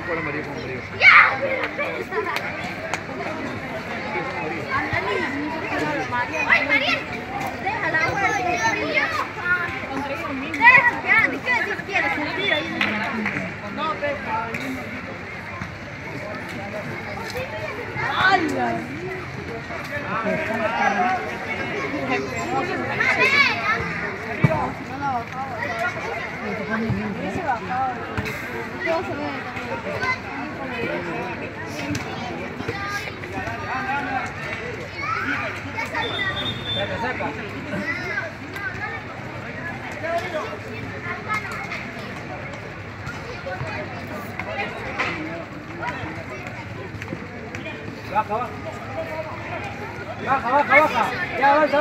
Juan María con María. ¡Ay, María! Déjala, déjala, ¿qué quieres? No, pero... ¡Hala! Saca. Baja. Ya, avanza.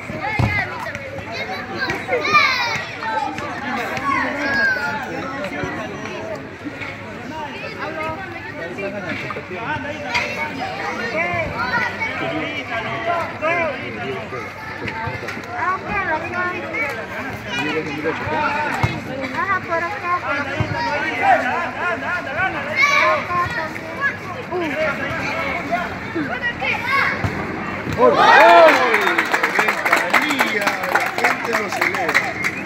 Por acá. ¡Por favor! ¡Ventanilla! La gente lo celebra.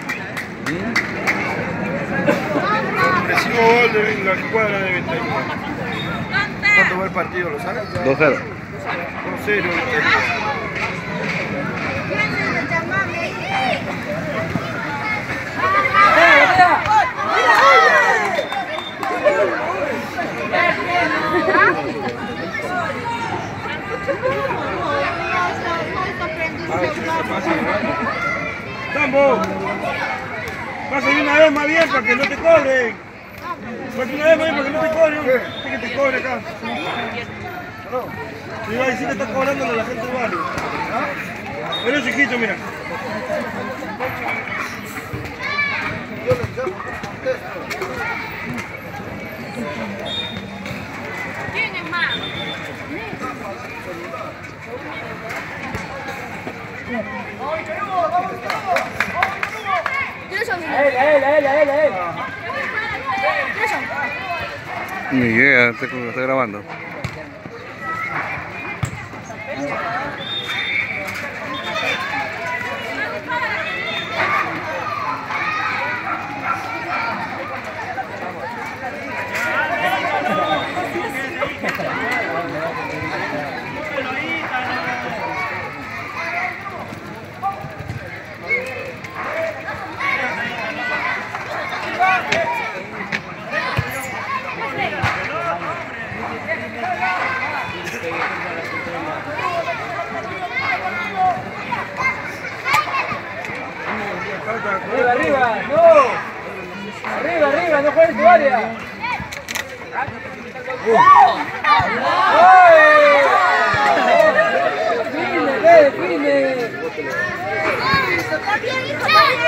Sorpresivo gol de la cuadra de Ventanilla. ¿Cuánto va el partido? ¿Lo sabes? 2-0. 2-0 Ventanilla. ¡Vamos! Pasa de una vez más bien para que no te cobren. Pasa una vez más bien para que no te cobren. Que te cobre acá. Me iba a decir que está cobrando la gente del barrio. Pero chiquito, mira. ¿Quién es más? Él. Ni idea, está grabando. Arriba, no. Arriba, no juegues tu área. Define. Está bien, hijo,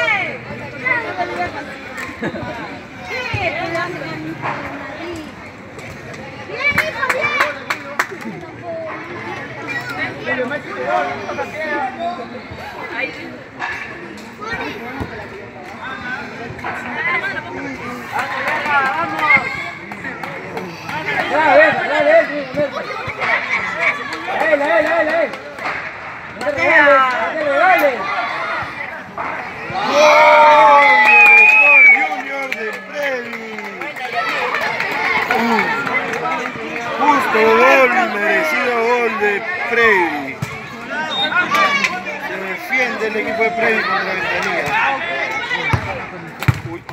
Justo gol, merecido gol de Freddy. Se defiende el equipo de Freddy contra Ventanilla. Uy.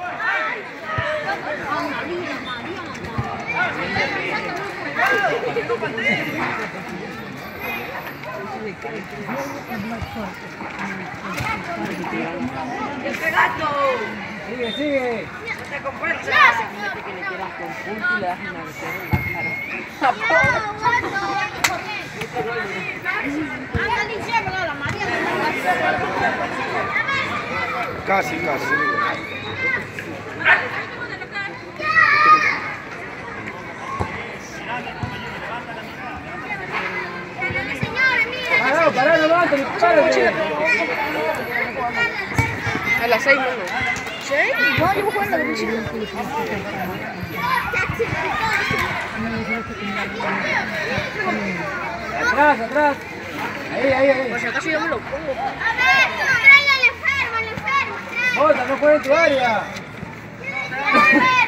¡El pegato! Sigue. ¡Te compuesta! Que le quieras con punto y le das una visión en la cara. Casi. Pará, no levantes, párate. A las 6 menos. ¿Sí? yo voy a jugar la derecha. Atrás, atrás. Ahí. Por si acaso yo me lo pongo. A ver, trae al enfermo, al enfermo. Bota, no juegues en tu área. Trae.